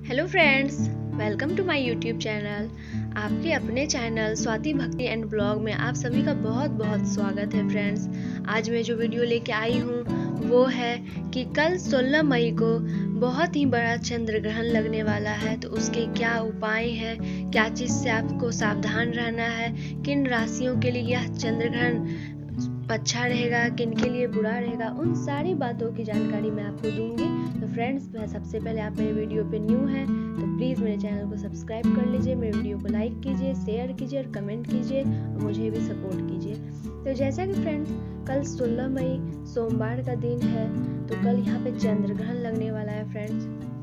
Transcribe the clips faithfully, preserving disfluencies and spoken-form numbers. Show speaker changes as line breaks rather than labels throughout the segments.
Hello friends, welcome to my YouTube channel. आपके अपने channel Swati भक्ति एंड ब्लॉग में आप सभी का बहुत बहुत स्वागत है। फ्रेंड्स, आज मैं जो वीडियो लेके आई हूँ वो है कि कल सोलह मई को बहुत ही बड़ा चंद्र ग्रहण लगने वाला है। तो उसके क्या उपाय हैं, क्या चीज़ से आपको सावधान रहना है, किन राशियों के लिए यह चंद्र ग्रहण अच्छा रहेगा, किन के लिए बुरा रहेगा, उन सारी बातों की जानकारी मैं आपको दूंगी। तो फ्रेंड्स, मैं सबसे पहले आप मेरे वीडियो पे न्यू हैं तो प्लीज़ मेरे चैनल को सब्सक्राइब कर लीजिए, मेरे वीडियो को लाइक कीजिए, शेयर कीजिए और कमेंट कीजिए और मुझे भी सपोर्ट कीजिए। तो जैसा कि फ्रेंड्स, कल सोलह मई सोमवार का दिन है, तो कल यहाँ पे चंद्र ग्रहण लगने वाला है। फ्रेंड्स,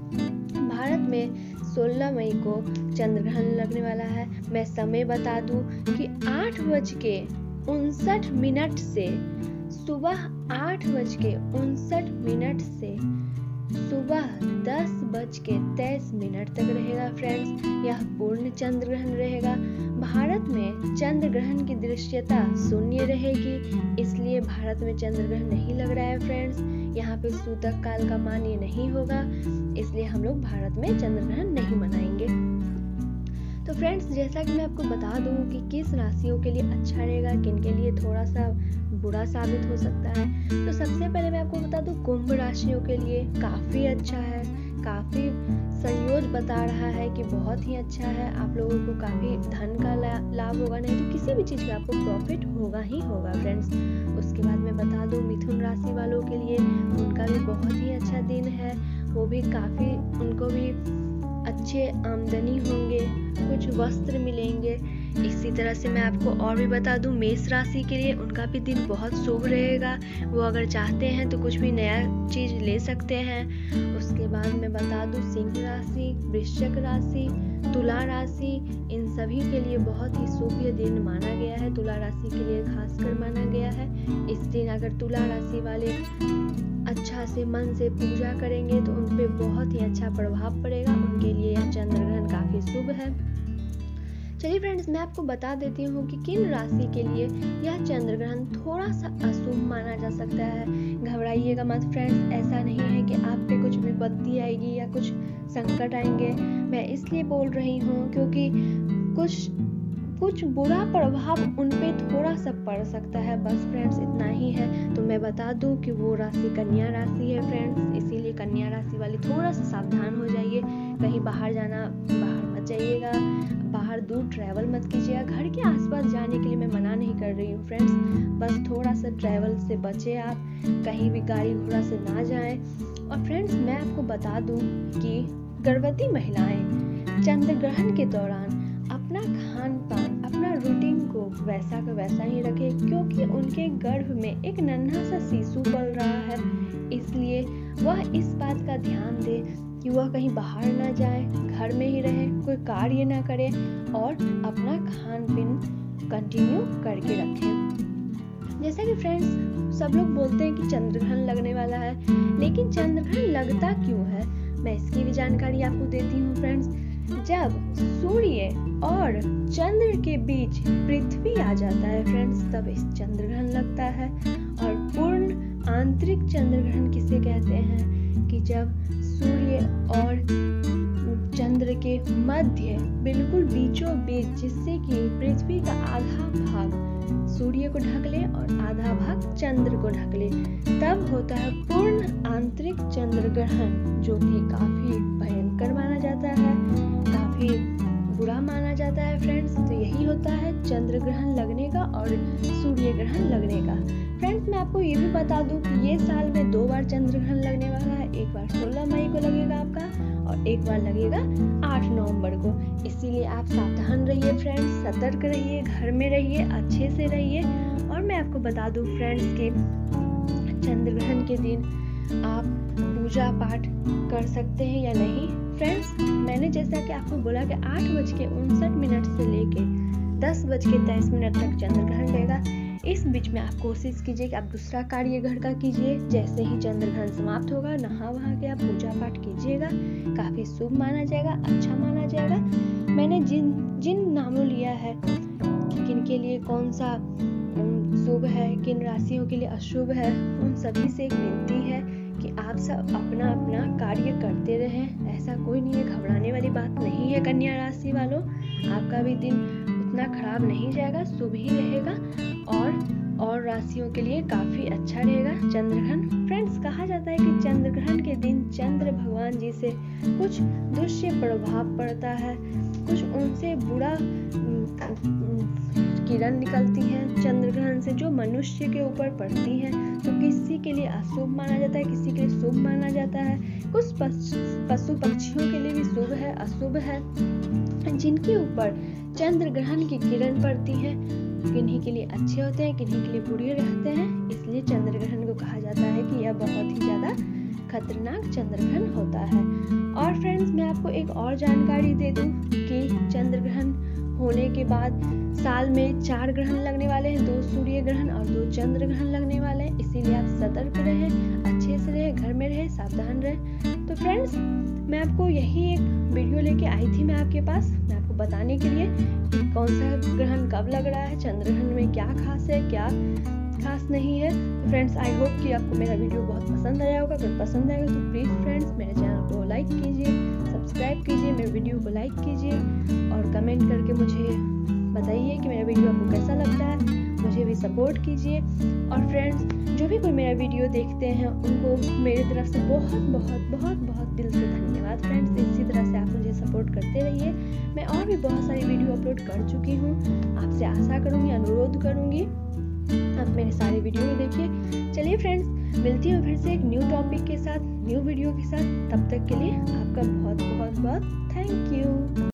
भारत में सोलह मई को चंद्र ग्रहण लगने वाला है। मैं समय बता दूं कि आठ बज के उनसठ मिनट से सुबह आठ बज के उनसठ मिनट से सुबह दस बज के तेईस मिनट तक रहेगा। फ्रेंड्स, यह पूर्ण चंद्र ग्रहण रहेगा। भारत में चंद्र ग्रहण की दृश्यता शून्य रहेगी, इसलिए भारत में चंद्र ग्रहण नहीं लग रहा है। फ्रेंड्स, यहाँ पे सूतक काल का मान्य नहीं होगा, इसलिए हम लोग भारत में चंद्र ग्रहण नहीं मनाएंगे। तो फ्रेंड्स, जैसा कि मैं आपको बता दूं कि किस राशियों के लिए अच्छा रहेगा, किन के लिए थोड़ा सा बुरा साबित हो सकता है। तो सबसे पहले मैं आपको बता दूं, कुंभ राशियों के लिए काफ़ी अच्छा है, काफ़ी संयोग बता रहा है कि बहुत ही अच्छा है। आप लोगों को काफ़ी धन का लाभ होगा, नहीं तो किसी भी चीज़ का आपको प्रॉफिट होगा ही होगा। फ्रेंड्स, उसके बाद मैं बता दूं, मिथुन राशि वालों के लिए उनका भी बहुत ही अच्छा दिन है। वो भी काफ़ी, उनको भी अच्छे आमदनी होंगे, कुछ वस्त्र मिलेंगे। इसी तरह से मैं आपको और भी बता दूं, मेष राशि के लिए उनका भी दिन बहुत शुभ रहेगा। वो अगर चाहते हैं तो कुछ भी नया चीज ले सकते हैं। उसके बाद मैं बता दूं, सिंह राशि, वृश्चिक राशि, तुला राशि, इन सभी के लिए बहुत ही शुभ दिन माना गया है। तुला राशि के लिए खासकर माना गया है। इस दिन अगर तुला राशि वाले अच्छा से मन से पूजा करेंगे तो उन पे बहुत ही अच्छा प्रभाव पड़ेगा। उनके लिए यह चंद्र ग्रहण काफी शुभ है। चलिए फ्रेंड्स, मैं आपको बता देती हूँ कि किन राशि के लिए यह चंद्र ग्रहण थोड़ा सा अशुभ माना जा सकता है। घबराइएगा मत फ्रेंड्स, ऐसा नहीं है कि आप पे कुछ विपत्ति आएगी या कुछ संकट आएंगे। मैं इसलिए बोल रही हूँ क्योंकि कुछ कुछ बुरा प्रभाव उन पे थोड़ा सा पड़ सकता है, बस फ्रेंड्स इतना ही है। तो मैं बता दूं कि वो राशि कन्या राशि है। फ्रेंड्स, इसीलिए कन्या राशि वाले थोड़ा सा सावधान हो जाइए। कहीं बाहर जाना बाहर मत जाइएगा, बाहर दूर ट्रैवल मत कीजिएगा। घर के आसपास जाने के लिए मैं मना नहीं कर रही हूँ फ्रेंड्स, बस थोड़ा सा ट्रैवल से बचे आप, कहीं भी गाड़ी घोड़ा से ना जाएं। और फ्रेंड्स, मैं आपको बता दूं कि गर्भवती महिलाएं चंद्र ग्रहण के दौरान अपना खान पान, अपना रूटीन को वैसा का वैसा ही रखें, क्योंकि उनके गर्भ में एक नन्हा सा शिशु पल रहा है। इसलिए वह इस बात का ध्यान दे कि वह कहीं बाहर ना जाए, घर में ही रहे, कोई कार्य ना करे और अपना खान पीन कंटिन्यू करके रखें। जैसा कि फ्रेंड्स, सब लोग बोलते हैं कि चंद्र ग्रहण लगने वाला है, लेकिन चंद्र ग्रहण लगता क्यों है, मैं इसकी भी जानकारी आपको देती हूँ। फ्रेंड्स, जब सूर्य और चंद्र के बीच पृथ्वी आ जाता है फ्रेंड्स, तब इस चंद्र ग्रहण लगता है। और पूर्ण आंतरिक चंद्र ग्रहण किसे कहते हैं कि जब सूर्य और चंद्र के मध्य बिल्कुल बीचों बीच, जिससे कि पृथ्वी का आधा भाग सूर्य को ढक ले और आधा भाग चंद्र को ढक ले, तब होता है पूर्ण आंतरिक चंद्र ग्रहण, जो कि काफी भयंकर माना जाता है, काफी बुरा माना जाता है। फ्रेंड्स, तो यही होता है चंद्र ग्रहण लगने का और सूर्य ग्रहण लगने का। फ्रेंड्स, मैं आपको ये भी बता दूं कि ये साल में दो बार चंद्र ग्रहण लगने वाला है। एक बार सोलह मई को लगेगा आपका और एक बार लगेगा आठ नवंबर को। इसीलिए आप सावधान रहिए फ्रेंड्स, सतर्क रहिए, घर में रहिए, अच्छे से रहिए। और मैं आपको बता दूं फ्रेंड्स के चंद्र ग्रहण के दिन आप पूजा पाठ कर सकते हैं या नहीं। फ्रेंड्स, मैंने जैसा कि आपको बोला कि आठ बज के उनसठ मिनट से लेके दस बज के तेईस मिनट तक चंद्र ग्रहण रहेगा। इस बीच में आप कोशिश कीजिए कि आप दूसरा कार्य घर का कीजिए। जैसे ही चंद्र ग्रहण समाप्त होगा, नहा वहा के आप पूजा पाठ कीजिएगा, काफी शुभ माना जाएगा, अच्छा माना जाएगा। मैंने जिन जिन नामों लिया है कि किन के लिए कौन सा शुभ है, किन राशियों के लिए अशुभ है, उन सभी से एक विनती है कि आप सब अपना अपना कार्य करते रहें। ऐसा कोई नहीं है, घबराने वाली बात नहीं है कन्या राशि वालों। आपका भी दिन उतना खराब नहीं जाएगा, शुभ ही रहेगा और और राशियों के लिए काफ़ी अच्छा रहेगा चंद्रग्रहण। फ्रेंड्स, कहा जाता है कि चंद्रग्रहण के दिन चंद्र भगवान जी से कुछ दुष्य प्रभाव पड़ता है, कुछ उनसे बुरा किरण निकलती हैं चंद्रग्रहण से जो मनुष्य के ऊपर पड़ती हैं। तो किसी के लिए अशुभ माना जाता है, किसी के लिए शुभ माना जाता है। कुछ पशु पक्षियों के लिए भी शुभ है, अशुभ है। जिनके ऊपर चंद्र ग्रहण की किरण पड़ती है, किन्हीं के लिए अच्छे होते हैं, किन्हीं के लिए बुरे रहते हैं। इसलिए चंद्र ग्रहण को कहा जाता है कि यह बहुत ही ज्यादा खतरनाक चंद्र ग्रहण होता है। और फ्रेंड्स, मैं आपको एक और जानकारी दे दूं कि चंद्र ग्रहण होने के बाद साल में चार ग्रहण लगने वाले हैं, दो सूर्य ग्रहण और दो चंद्र ग्रहण लगने वाले हैं। इसीलिए आप सतर्क रहें, अच्छे से रहें, घर में रहें, सावधान रहें। तो फ्रेंड्स, मैं आपको यही एक वीडियो लेके आई थी मैं आपके पास, मैं आपको बताने के लिए कि कौन सा ग्रहण कब लग रहा है, चंद्र ग्रहण में क्या खास है, क्या खास नहीं है। तो फ्रेंड्स, आई होप कि आपको मेरा वीडियो बहुत पसंद आया होगा। अगर पसंद आएगा तो प्लीज़ फ्रेंड्स मेरे चैनल को लाइक कीजिए, सब्सक्राइब कीजिए, मेरे वीडियो को लाइक कीजिए और कमेंट करके मुझे बताइए कि मेरा वीडियो आपको कैसा लगता है। मुझे भी सपोर्ट कीजिए। और फ्रेंड्स, जो भी कोई मेरा वीडियो देखते हैं उनको मेरी तरफ से बहुत बहुत बहुत बहुत दिल से धन्यवाद। फ्रेंड्स, इसी तरह से आप मुझे सपोर्ट करते रहिए। मैं और भी बहुत सारी वीडियो अपलोड कर चुकी हूँ। आपसे आशा करूँगी, अनुरोध करूँगी आप मेरे सारे वीडियो देखिए। चलिए फ्रेंड्स, मिलती हूँ फिर से एक न्यू टॉपिक के साथ, न्यू वीडियो के साथ। तब तक के लिए आपका बहुत बहुत बहुत थैंक यू।